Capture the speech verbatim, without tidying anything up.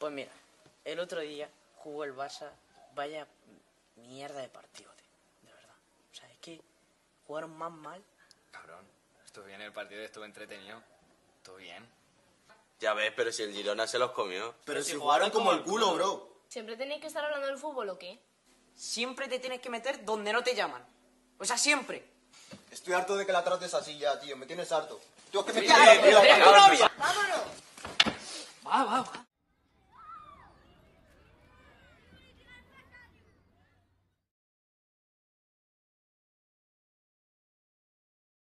Pues mira, el otro día jugó el Barça, vaya mierda de partido, tío, de verdad. O sea, es que jugaron más mal. Cabrón, estuvo bien el partido, estuvo entretenido. Estuvo bien. Ya ves, pero si el Girona se los comió. Pero si jugaron como el culo, bro. ¿Siempre tenéis que estar hablando del fútbol o qué? Siempre te tienes que meter donde no te llaman. O sea, siempre. Estoy harto de que la trates así ya, tío. Me tienes harto. Tú es que me ¡Vámonos! Va, va, va.